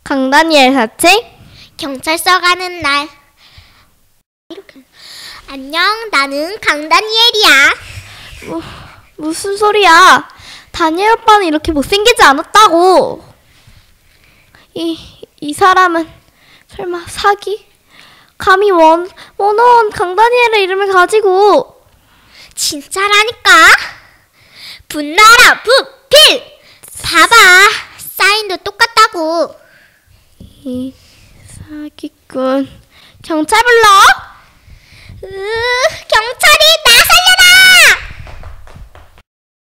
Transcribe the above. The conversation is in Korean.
강다니엘 사책 경찰서 가는 날. 안녕, 나는 강다니엘이야. 무슨 소리야? 다니엘 오빠는 이렇게 못생기지 않았다고. 이 사람은 설마 사기? 감히 원어원 강다니엘의 이름을 가지고. 진짜라니까. 분나라 부필. 봐봐, 사인도 똑같다고. 이 사기꾼. 경찰 불러. 경찰이 나 살려라.